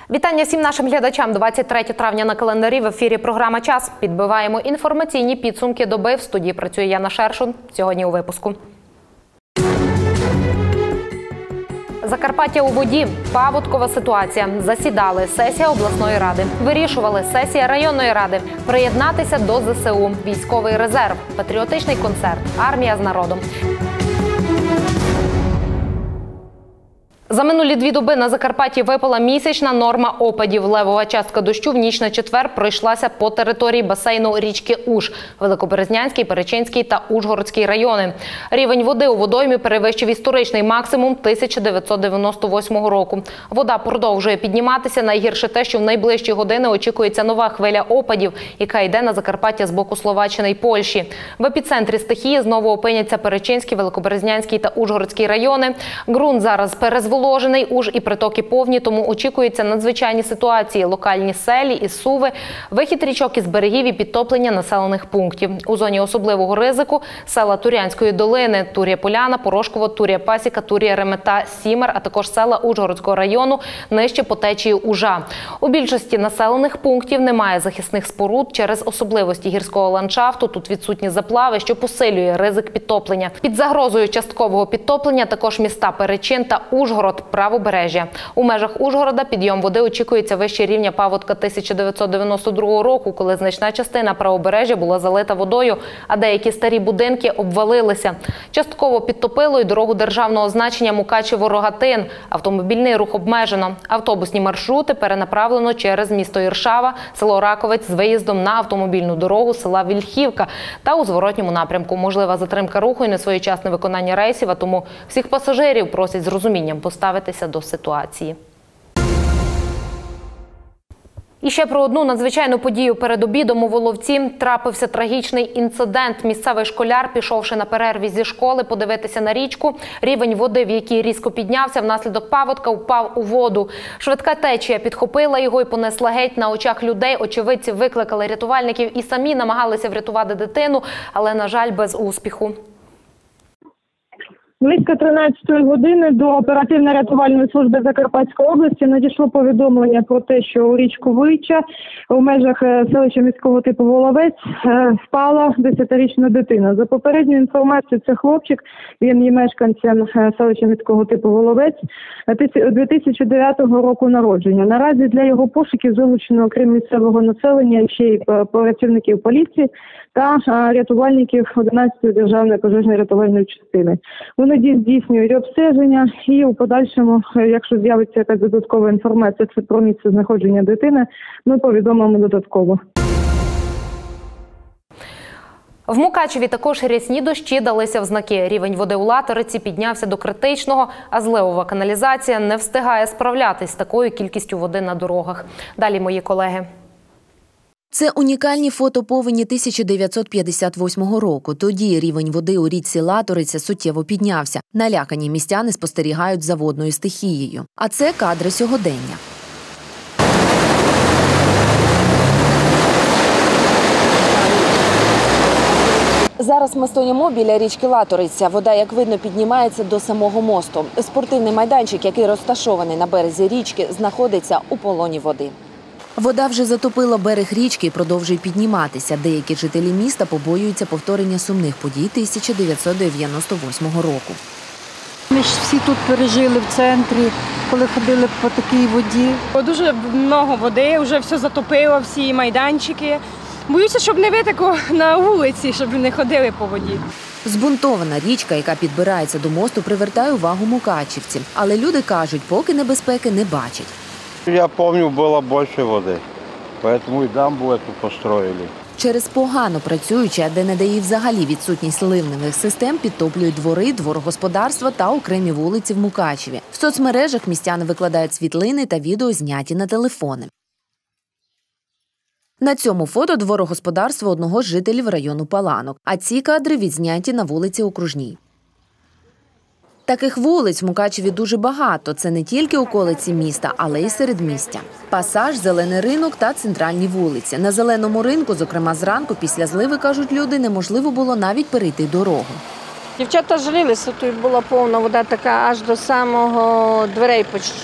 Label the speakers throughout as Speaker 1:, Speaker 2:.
Speaker 1: Вітання всім нашим глядачам. 23 травня на календарі, в ефірі програма «Час». Підбиваємо інформаційні підсумки доби. В студії працює Яна Шершун. Сьогодні у випуску. Закарпаття у воді. Паводкова ситуація. Засідали. Сесія обласної ради. Вирішували. Сесія районної ради. Приєднатися до ЗСУ. Військовий резерв. Патріотичний концерт. Армія з народом. За минулі 2 доби на Закарпатті випала місячна норма опадів. Левова частка дощу в ніч на четвер пройшлася по території басейну річки Уж, Великоберезнянський, Перечинський та Ужгородський райони. Рівень води у водоймі перевищив історичний максимум 1998 року. Вода продовжує підніматися. Найгірше те, що в найближчі години очікується нова хвиля опадів, яка йде на Закарпаття з боку Словаччини і Польщі. В епіцентрі стихії знову опиняться Перечинський, Великоберезнянський та Ужгородський райони. Ґрунт зараз перезволожений. Уж і притоки повні, тому очікуються надзвичайні ситуації – локальні селі і суви, вихід річок із берегів і підтоплення населених пунктів. У зоні особливого ризику – села Турянської долини, Тур'я-Поляна, Порошково, Тур'я-Пасіка, Тур'я-Ремета, Сімер, а також села Ужгородського району нижче по течії Ужа. У більшості населених пунктів немає захисних споруд через особливості гірського ландшафту. Тут відсутні заплави, що посилює ризик підтоплення. Під загрозою часткового підтоплення також міста Перечин та Ужгород, правобережжя. У межах Ужгорода підйом води очікується вище рівня паводка 1992 року, коли значна частина правобережжя була залита водою, а деякі старі будинки обвалилися. Частково підтопило й дорогу державного значення Мукачево-Рогатин. Автомобільний рух обмежено. Автобусні маршрути перенаправлено через місто Іршава, село Раковець з виїздом на автомобільну дорогу села Вільхівка та у зворотньому напрямку. Можлива затримка руху і несвоєчасне виконання рейсів, а тому всіх пасажирів просять з розумінням поставитися до ситуації. І ще про одну надзвичайну подію. Перед обідом у Воловці трапився трагічний інцидент. Місцевий школяр, пішовши на перерві зі школи подивитися на річку, рівень води, в якій різко піднявся, внаслідок паводка впав у воду. Швидка течія підхопила його і понесла геть на очах людей. Очевидці викликали рятувальників і самі намагалися врятувати дитину, але, на жаль, без успіху.
Speaker 2: Близько 13 години до оперативно-рятувальної служби Закарпатської області надійшло повідомлення про те, що у річку Вийча у межах селища міського типу Воловець впала 10-річна дитина. За попередньою інформацією, це хлопчик, він є мешканцем селища міського типу Воловець 2009 року народження. Наразі для його пошуків залучено, окрім місцевого населення, ще й працівників поліції та рятувальників 11-ї державної пожежної рятувальної частини. Вони здійснюють обстеження і у подальшому, якщо з'явиться якась додаткова інформація про місце знаходження дитини, ми повідомимо додатково.
Speaker 1: В Мукачеві також рясні дощі далися в знаки. Рівень води у Латориці піднявся до критичного, а зливова каналізація не встигає справлятись з такою кількістю води на дорогах. Далі мої колеги.
Speaker 3: Це унікальні фото повені 1958 року. Тоді рівень води у річці Латориця суттєво піднявся. Налякані містяни спостерігають за водною стихією. А це кадри сьогодення. Зараз ми стоїмо біля річки Латориця. Вода, як видно, піднімається до самого мосту. Спортивний майданчик, який розташований на березі річки, знаходиться у полоні води. Вода вже затопила берег річки і продовжує підніматися. Деякі жителі міста побоюються повторення сумних подій 1998 року.
Speaker 4: Ми ж всі тут пережили в центрі, коли ходили по такій воді.
Speaker 5: Дуже багато води, вже все затопило, всі майданчики. Боюся, щоб не витекло на вулиці, щоб не ходили по воді.
Speaker 3: Збунтована річка, яка підбирається до мосту, привертає увагу мукачівців. Але люди кажуть, поки небезпеки не бачать.
Speaker 6: Я пам'ятаю, було більше води, тому і дамбу цю построїли.
Speaker 3: Через погано працюючі, а де-не-де і взагалі відсутність ливневих систем, підтоплюють двори, дворогосподарства та окремі вулиці в Мукачеві. В соцмережах містяни викладають світлини та відео, зняті на телефони. На цьому фото дворогосподарство одного з жителів району Паланок, а ці кадри відзняті на вулиці Окружній. Таких вулиць в Мукачеві дуже багато. Це не тільки околиці міста, але й середмістя. Пасаж, Зелений ринок та центральні вулиці. На Зеленому ринку, зокрема зранку, після зливи, кажуть люди, неможливо було навіть перейти дорогу.
Speaker 7: Дівчата жалілися, тут була повна вода така аж до самого дверей почти.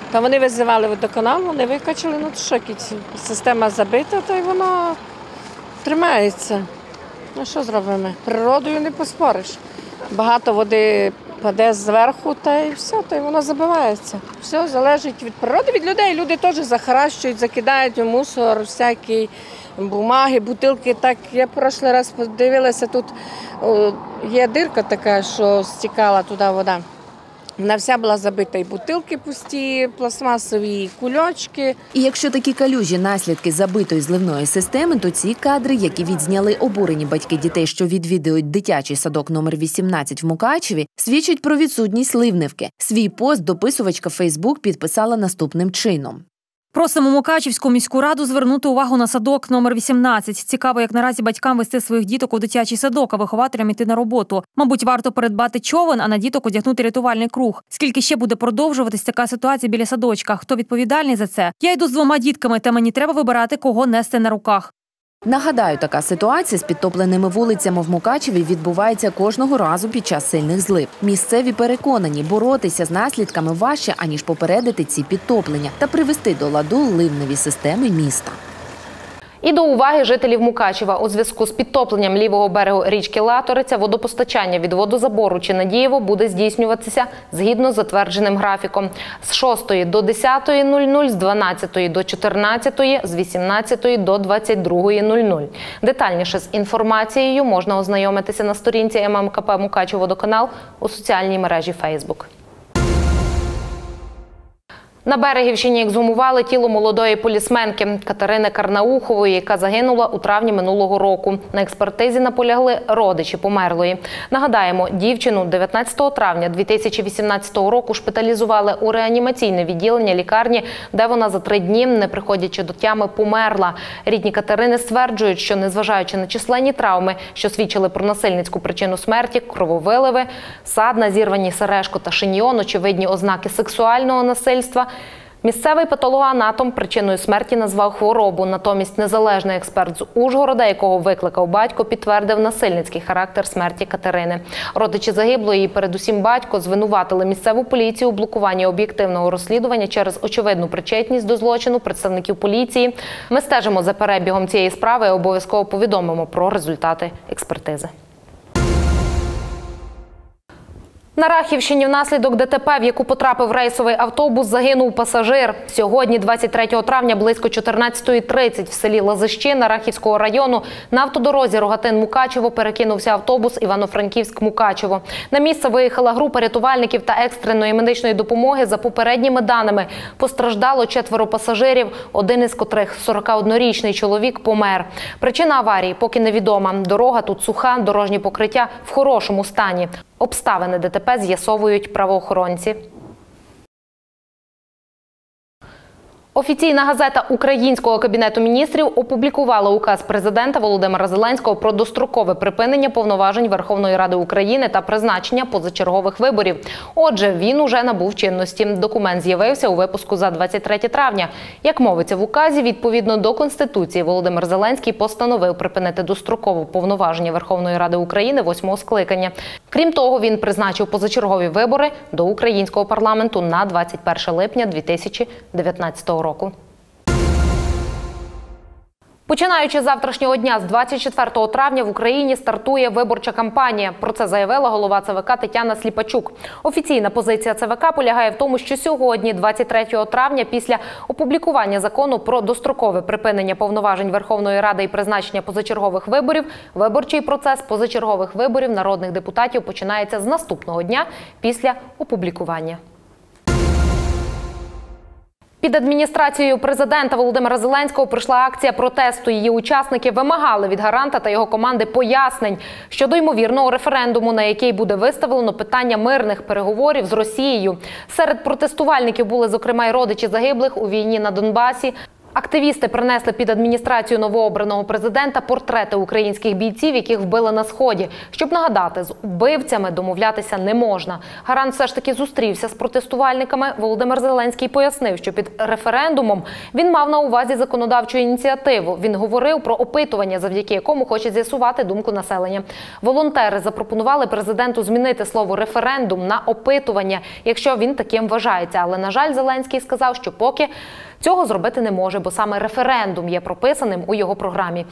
Speaker 7: Та вони визивали водоканал, вони викачали, ну то що, система забита, та й воно тримається. Ну що зробимо? Природою не поспориш. Багато води паде зверху, та й все, та й воно забивається. Все залежить від природи, від людей. Люди теж захаращують, закидають у мусор, всякі бумаги, бутилки. Так, я прошлий раз подивилася, тут є дирка така, що стікала туди вода. Вона вся була забита, і бутилки пусті, пластмасові, і кульочки.
Speaker 3: І якщо такі калюжі – наслідки забитої зливної системи, то ці кадри, які відзняли обурені батьки дітей, що відвідують дитячий садок номер 18 в Мукачеві, свідчать про відсутність ливневки. Свій пост дописувачка Фейсбук підписала наступним чином.
Speaker 8: Просимо Мукачівську міську раду звернути увагу на садок номер 18. Цікаво, як наразі батькам вести своїх діток у дитячий садок, а вихователям іти на роботу. Мабуть, варто придбати човен, а на діток одягнути рятувальний круг. Скільки ще буде продовжуватись така ситуація біля садочка? Хто відповідальний за це? Я йду з 2 дітками, та мені треба вибирати, кого нести на руках.
Speaker 3: Нагадаю, така ситуація з підтопленими вулицями в Мукачеві відбувається кожного разу під час сильних злив. Місцеві переконані, боротися з наслідками важче, аніж попередити ці підтоплення та привести до ладу ливневі системи міста.
Speaker 1: І до уваги жителів Мукачева. У зв'язку з підтопленням лівого берегу річки Латориця водопостачання від водозабору Чинадієво буде здійснюватися згідно з затвердженим графіком. З 6 до 10:00, з 12 до 14, з 18 до 22:00. Детальніше з інформацією можна ознайомитися на сторінці ММКП «Мукачевводоканал» у соціальній мережі Фейсбук. На Берегівщині ексгумували тіло молодої полісменки Катерини Карнаухової, яка загинула у травні минулого року. На експертизі наполягли родичі померлої. Нагадаємо, дівчину 19 травня 2018 року шпиталізували у реанімаційне відділення лікарні, де вона за 3 дні, не приходячи до тями, померла. Рідні Катерини стверджують, що незважаючи на численні травми, що свідчили про насильницьку причину смерті, крововиливи, садна, зірвані сережко та шиньйон, очевидні ознаки сексуального насильства, місцевий патологоанатом причиною смерті назвав хворобу. Натомість незалежний експерт з Ужгорода, якого викликав батько, підтвердив насильницький характер смерті Катерини. Родичі загиблої і передусім батько звинуватили місцеву поліцію у блокуванні об'єктивного розслідування через очевидну причетність до злочину представників поліції. Ми стежимо за перебігом цієї справи і обов'язково повідомимо про результати експертизи. На Рахівщині внаслідок ДТП, в яку потрапив рейсовий автобус, загинув пасажир. Сьогодні, 23 травня, близько 14:30 в селі Лазищина Рахівського району на автодорозі Рогатин-Мукачево перекинувся автобус Івано-Франківськ-Мукачево. На місце виїхала група рятувальників та екстреної медичної допомоги. За попередніми даними, постраждало 4 пасажирів, один із котрих 41-річний чоловік помер. Причина аварії поки невідома. Дорога тут суха, дорожні покриття в хорошому стані. Обставини ДТП з'ясовують правоохоронці. Офіційна газета Українського Кабінету міністрів опублікувала указ президента Володимира Зеленського про дострокове припинення повноважень Верховної Ради України та призначення позачергових виборів. Отже, він уже набув чинності. Документ з'явився у випуску за 23 травня. Як мовиться в указі, відповідно до Конституції, Володимир Зеленський постановив припинити достроково повноваження Верховної Ради України 8-го скликання. Крім того, він призначив позачергові вибори до українського парламенту на 21 липня 2019 року. Починаючи з завтрашнього дня, з 24 травня в Україні стартує виборча кампанія. Про це заявила голова ЦВК Тетяна Сліпачук. Офіційна позиція ЦВК полягає в тому, що сьогодні, 23 травня, після опублікування закону про дострокове припинення повноважень Верховної Ради і призначення позачергових виборів, виборчий процес позачергових виборів народних депутатів починається з наступного дня після опублікування. Під адміністрацією президента Володимира Зеленського пройшла акція протесту. Її учасники вимагали від гаранта та його команди пояснень щодо ймовірного референдуму, на який буде виставлено питання мирних переговорів з Росією. Серед протестувальників були, зокрема, й родичі загиблих у війні на Донбасі. Активісти принесли під адміністрацію новообраного президента портрети українських бійців, яких вбили на Сході. Щоб нагадати, з убивцями домовлятися не можна. Гарант все ж таки зустрівся з протестувальниками. Володимир Зеленський пояснив, що під референдумом він мав на увазі законодавчу ініціативу. Він говорив про опитування, завдяки якому хоче з'ясувати думку населення. Волонтери запропонували президенту змінити слово «референдум» на «опитування», якщо він таким вважається. Але, на жаль, Зеленський сказав, що поки цього зробити не може, бо саме референдум є прописаним у його програмі.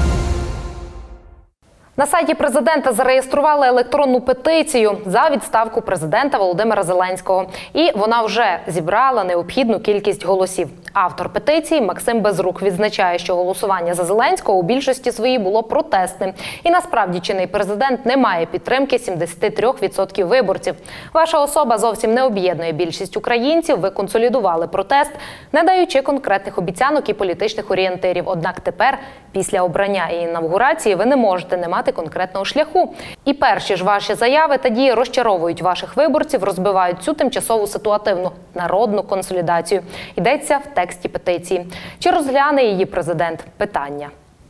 Speaker 1: На сайті президента зареєстрували електронну петицію за відставку президента Володимира Зеленського. І вона вже зібрала необхідну кількість голосів. Автор петиції Максим Безрук відзначає, що голосування за Зеленського у більшості своїй було протестним. І насправді чинний президент не має підтримки 73% виборців. Ваша особа зовсім не об'єднує більшість українців. Ви консолідували протест, не даючи конкретних обіцянок і політичних орієнтирів. Однак тепер, після обрання і інавгурації, ви не можете не мати конкретного шляху. І перші ж ваші заяви та дії розчаровують ваших виборців, розбивають цю тимчасову ситуативну народну консолідацію. Йдеться в тексті петиції. Чи розгляне її президент? Питання.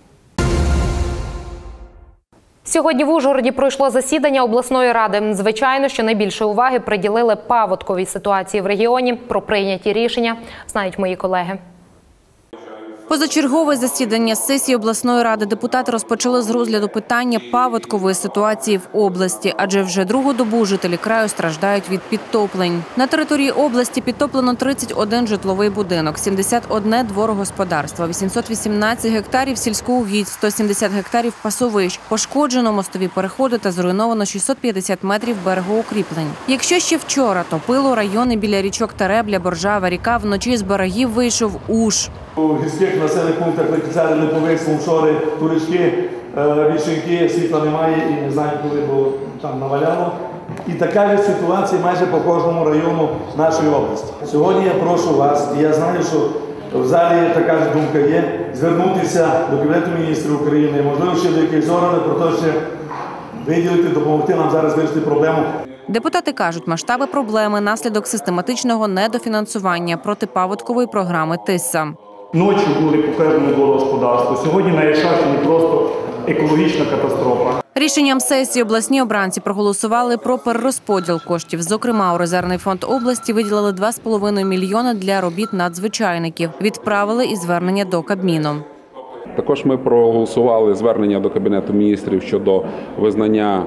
Speaker 1: Сьогодні в Ужгороді пройшло засідання обласної ради. Звичайно, що найбільше уваги приділили паводковій ситуації в регіоні. Про прийняті рішення знають мої колеги.
Speaker 3: Позачергове засідання сесії обласної ради депутати розпочали з розгляду питання паводкової ситуації в області, адже вже другу добу жителі краю страждають від підтоплень. На території області підтоплено 31 житловий будинок, 71 дворогосподарство, 818 гектарів сільськоугідь, 170 гектарів пасовищ, пошкоджено мостові переходи та зруйновано 650 метрів берегоукріплень. Якщо ще вчора топило райони біля річок Теребля, Боржава, Ріка, вночі з берегів вийшов Уж.
Speaker 9: У гірських населених пунктах прикисали Липовець, Мовшори, Турички, Вільшинки, світла немає і не знаю, коли, бо там наваляло. І така ж ситуація майже по кожному району нашої області. Сьогодні я прошу вас, і я знаю, що в залі така ж думка є, звернутися до Кабінету міністрів України, можливо, ще до якихось органів, про те, що виділити, допомогти нам зараз вирішити проблему.
Speaker 3: Депутати кажуть, масштаби проблеми – наслідок систематичного недофінансування протипаводкової програми ТИСА.
Speaker 10: Ночі були по певному дворогосподарству. Сьогодні на Іршавщині просто екологічна катастрофа.
Speaker 3: Рішенням сесії обласні обранці проголосували про перерозподіл коштів. Зокрема, у резервний фонд області виділили 2,5 мільйона для робіт надзвичайників. Відправили і звернення до Кабміну.
Speaker 11: Також ми проголосували звернення до Кабінету міністрів щодо визнання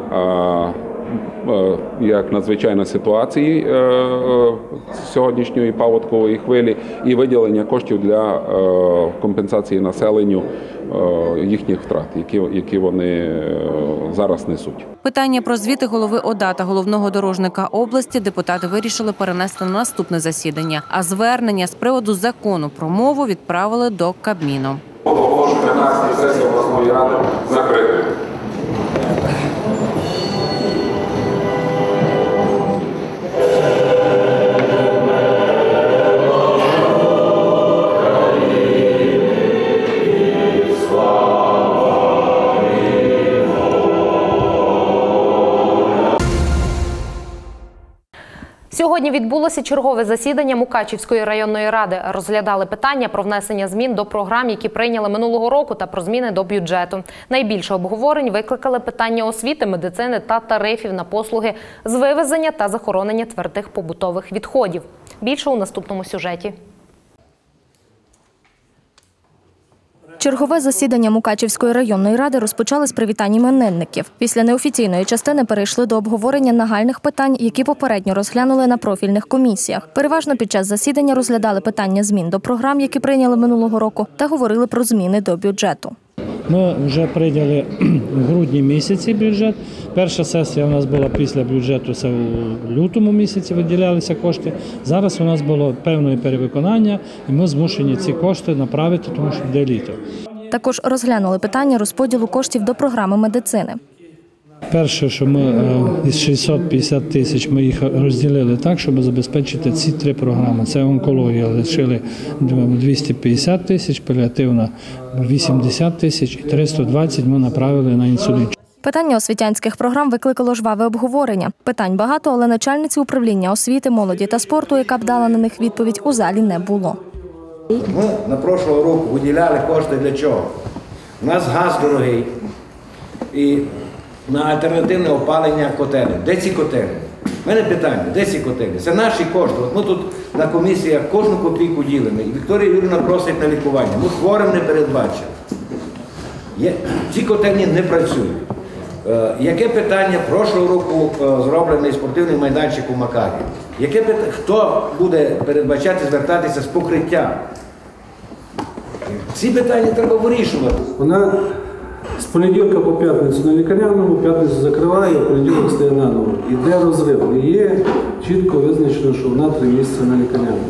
Speaker 11: як надзвичайної ситуації сьогоднішньої паводкової хвилі і виділення коштів для компенсації населенню їхніх втрат, які вони зараз несуть.
Speaker 3: Питання про звіти голови ОДА та головного дорожника області депутати вирішили перенести на наступне засідання, а звернення з приводу закону про мову відправили до Кабміну.
Speaker 11: Оголошую 15-ї сесії обласної ради закритою.
Speaker 1: Сьогодні відбулося чергове засідання Мукачівської районної ради. Розглядали питання про внесення змін до програм, які прийняли минулого року, та про зміни до бюджету. Найбільше обговорень викликали питання освіти, медицини та тарифів на послуги з вивезення та захоронення твердих побутових відходів. Більше у наступному сюжеті.
Speaker 12: Чергове засідання Мукачівської районної ради розпочали з привітань іменинників. Після неофіційної частини перейшли до обговорення нагальних питань, які попередньо розглянули на профільних комісіях. Переважно під час засідання розглядали питання змін до програм, які прийняли минулого року, та говорили про зміни до бюджету.
Speaker 13: Ми вже прийняли в грудні місяці бюджет. Перша сесія у нас була після бюджету, це у лютому місяці виділялися кошти. Зараз у нас було певне перевиконання, і ми змушені ці кошти направити, тому що йде літо.
Speaker 12: Також розглянули питання розподілу коштів до програми медицини.
Speaker 13: Перше, що ми із 650 тисяч ми їх розділили так, щоб забезпечити ці три програми. Це онкологія, лишили 250 тисяч, паліативна 80 тисяч і 320 ми направили на інсулін.
Speaker 12: Питання освітянських програм викликало жваве обговорення. Питань багато, але начальниці управління освіти, молоді та спорту, яка б дала на них відповідь, у залі не було.
Speaker 14: Ми на прошлого року виділяли кошти для чого? У нас газ дорогий і на альтернативне опалення котелень. Де ці котельні? У мене питання, де ці котельні? Це наші кошти. От ми тут на комісіях кожну копійку ділимо. І Вікторія Юріївна просить на лікування. Ми хворим не передбачили. Ці котельні не працюють. Яке питання прошлого року зроблений спортивний майданчик у Макарі? Хто буде передбачати, звертатися з покриття? Ці питання треба вирішувати.
Speaker 15: Вона з понеділка по п'ятницю на лікарняному, п'ятницю закриває, а понеділок стає наново. Іде розрив. І є чітко визначено, що вона 3 місяці на лікарняному.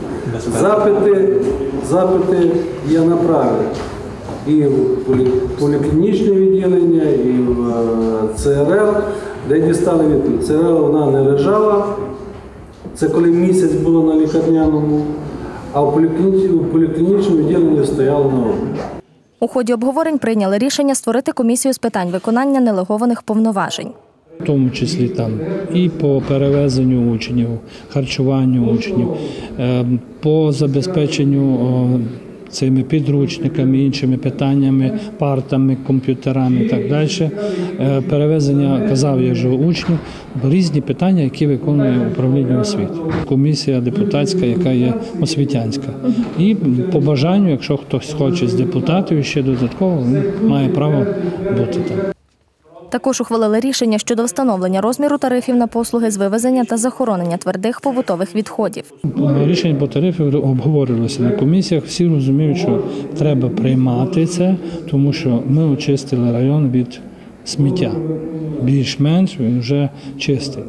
Speaker 15: Запити я направив і в поліклінічне відділення, і в ЦРЛ, де дістали відповідь. ЦРЛ вона не лежала, це коли місяць було на лікарняному, а в поліклінічному відділенні стояло на обліку.
Speaker 12: У ході обговорень прийняли рішення створити комісію з питань виконання делегованих повноважень.
Speaker 13: В тому числі там і по перевезенню учнів, харчуванню учнів, по забезпеченню цими підручниками, іншими питаннями, партами, комп'ютерами і так далі. Перевезення, казав я вже, учнів, різні питання, які виконує управління освіти. Комісія депутатська, яка є освітянська. І по бажанню, якщо хтось хоче з депутатів, ще додатково, він має право бути там.
Speaker 12: Також ухвалили рішення щодо встановлення розміру тарифів на послуги з вивезення та захоронення твердих побутових відходів.
Speaker 13: Рішення по тарифів обговорювалося на комісіях. Всі розуміють, що треба приймати це, тому що ми очистили район від сміття. Більш-менш він вже чистий.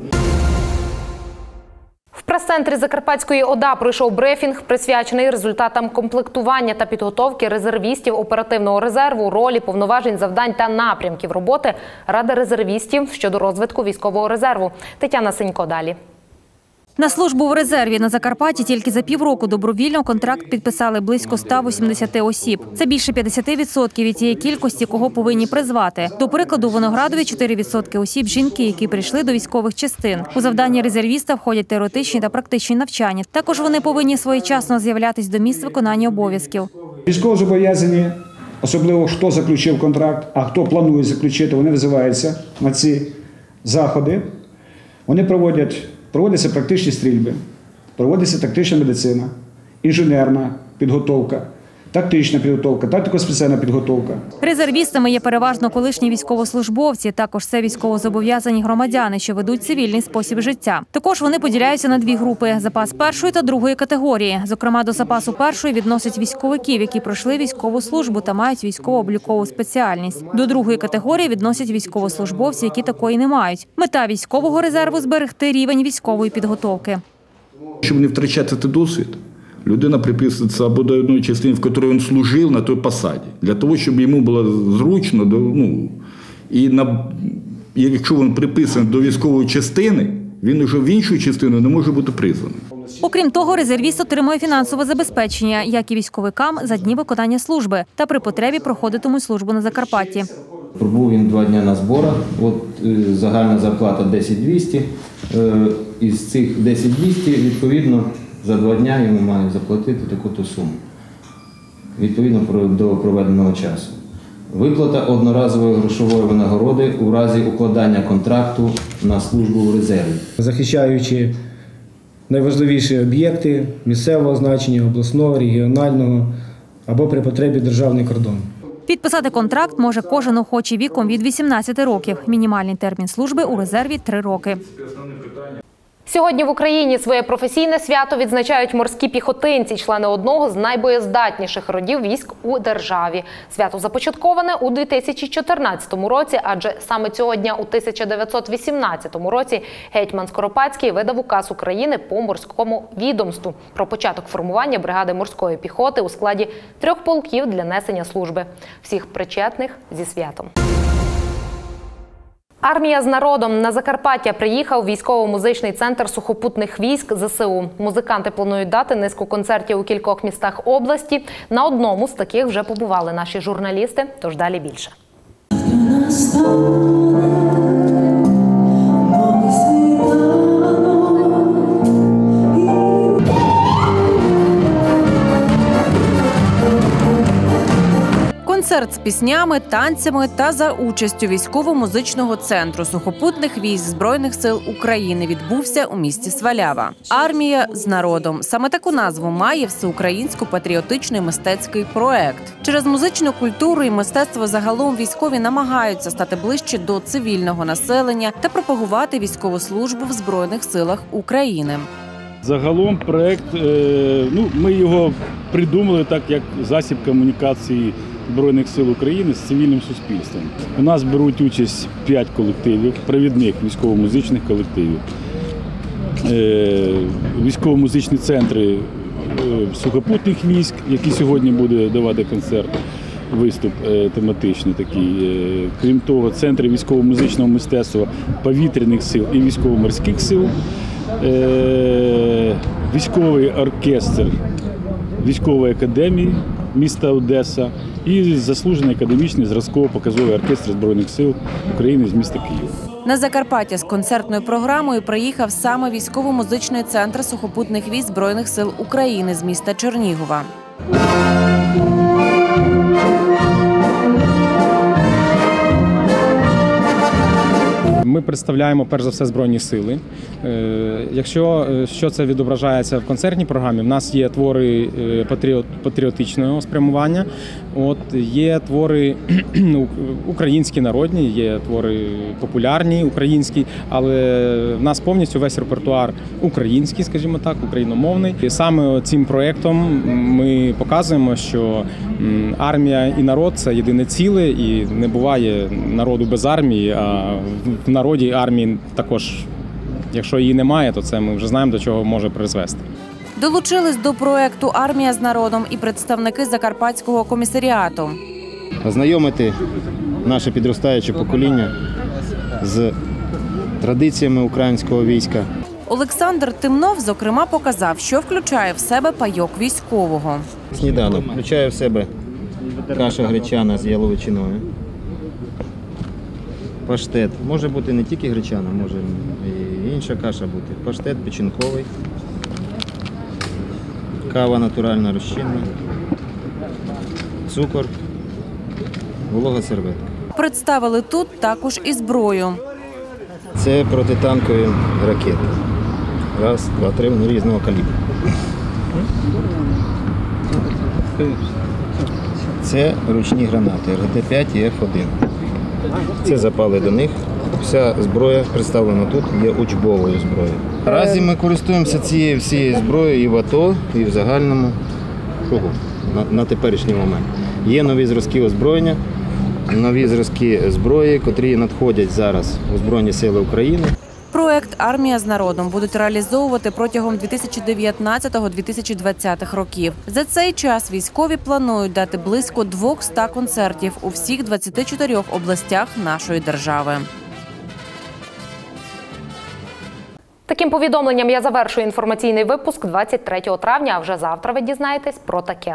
Speaker 1: В прес-центрі Закарпатської ОДА пройшов брифінг, присвячений результатам комплектування та підготовки резервістів оперативного резерву, ролі, повноважень, завдань та напрямків роботи Ради резервістів щодо розвитку військового резерву. Тетяна Синько далі.
Speaker 8: На службу в резерві на Закарпатті тільки за півроку добровільно контракт підписали близько 180 осіб. Це більше 50% від тієї кількості, кого повинні призвати. До прикладу, в Виноградові 4% осіб – жінки, які прийшли до військових частин. У завдання резервіста входять теоретичні та практичні навчання. Також вони повинні своєчасно з'являтись до місць виконання обов'язків.
Speaker 16: Військовозобов'язані, особливо хто заключив контракт, а хто планує заключити, вони визиваються на ці заходи. Вони проводяться практичні стрільби, проводиться тактична медицина, інженерна підготовка, тактична підготовка, тактико-спеціальна підготовка.
Speaker 8: Резервістами є переважно колишні військовослужбовці, також це військовозобов'язані громадяни, що ведуть цивільний спосіб життя. Також вони поділяються на 2 групи – запас першої та другої категорії. Зокрема, до запасу першої відносять військовиків, які пройшли військову службу та мають військово-облікову спеціальність. До другої категорії відносять військовослужбовці, які такої не мають. Мета військового резерву – зберегти рівень військової підготовки.
Speaker 17: Щоб не втрачати цей досвід, людина приписується або до одної частини, в якій він служив на той посаді, для того, щоб йому було зручно, і якщо він приписаний до військової частини, він вже в іншу частину не може бути призваний.
Speaker 8: Окрім того, резервіст отримує фінансове забезпечення, як і військовикам за дні виконання служби, та при потребі проходитимуть службу на Закарпатті.
Speaker 18: Пробув він 2 дні на зборах, загальна зарплата 10 200, із цих 10 200, відповідно, за 2 дні йому мають заплатити таку-то суму, відповідно до проведеного часу. Виплата одноразової грошової винагороди у разі укладання контракту на службу в резерві.
Speaker 19: Захищаючи найважливіші об'єкти місцевого значення, обласного, регіонального або при потребі державний кордон.
Speaker 8: Підписати контракт може кожен охочий віком від 18 років. Мінімальний термін служби у резерві – 3 роки.
Speaker 1: Сьогодні в Україні своє професійне свято відзначають морські піхотинці, члени одного з найбоєздатніших родів військ у державі. Свято започатковане у 2014 році, адже саме цього дня у 1918 році гетьман Скоропадський видав указ України по морському відомству про початок формування бригади морської піхоти у складі 3 полків для несення служби. Всіх причетних зі святом. Армія з народом. На Закарпаття приїхав військово-музичний центр сухопутних військ ЗСУ. Музиканти планують дати низку концертів у кількох містах області. На одному з таких вже побували наші журналісти, тож далі більше.
Speaker 8: Концерт з піснями, танцями та за участю військово-музичного центру сухопутних військ Збройних сил України відбувся у місті Свалява. «Армія з народом» – саме таку назву має всеукраїнсько-патріотичний мистецький проект. Через музичну культуру і мистецтво загалом військові намагаються стати ближче до цивільного населення та пропагувати військову службу в Збройних силах України.
Speaker 10: Загалом проєкт, ми його придумали так, як засіб комунікації Збройних сил України з цивільним суспільством. У нас беруть участь 5 колективів, провідних військово-музичних колективів, військово-музичні центри сухопутних військ, які сьогодні буде давати концерт, виступ тематичний такий. Крім того, центри військово-музичного мистецтва повітряних сил і військово-морських сил, військовий оркестр військової академії міста Одеса і заслужений академічний зразково-показовий оркестр Збройних сил України з міста Києва.
Speaker 8: На Закарпаття з концертною програмою приїхав саме військово-музичний центр сухопутних військ Збройних сил України з міста Чернігова.
Speaker 20: Ми представляємо, перш за все, Збройні сили. Якщо це відображається в концертній програмі, в нас є твори патріотичного спрямування, є твори українські народні, є твори популярні українські, але в нас повністю весь репертуар український, скажімо так, україномовний. І саме цим проєктом ми показуємо, що армія і народ – це єдине ціле, і не буває народу без армії, а в народі армії також, якщо її немає, то це ми вже знаємо, до чого може призвести.
Speaker 8: Долучились до проєкту «Армія з народом» і представники Закарпатського комісаріату.
Speaker 18: Ознайомити наше підростаюче покоління з традиціями українського війська.
Speaker 8: Олександр Тимнов, зокрема, показав, що включає в себе пайок військового.
Speaker 18: Сніданок включає в себе каша гречана з яловичиною, паштет. Може бути не тільки гречана, може і інша каша бути. Паштет печінковий, кава натуральна розчинна, цукор, волога серветка.
Speaker 8: Представили тут також і зброю.
Speaker 18: Це протитанкові ракети. Раз, два, три, вони різного калібру. Це ручні гранати РГД-5 і F1. Це запали до них. Вся зброя представлена тут є учбовою зброєю. Наразі ми користуємося цією всією зброєю і в АТО, і в загальному кругу на теперішній момент. Є нові зразки озброєння, нові зразки зброї, котрі надходять зараз у Збройні сили України.
Speaker 8: Проект «Армія з народом» будуть реалізовувати протягом 2019-2020 років. За цей час військові планують дати близько 200 концертів у всіх 24 областях нашої держави.
Speaker 1: Таким повідомленням я завершую інформаційний випуск 23 травня, а вже завтра ви дізнаєтесь про таке.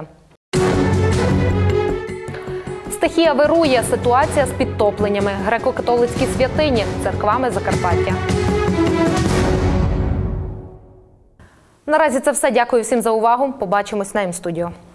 Speaker 1: Стихія вирує, ситуація з підтопленнями, греко-католицькі святині, церквами Закарпаття. Наразі це все. Дякую всім за увагу. Побачимось на М-студіо.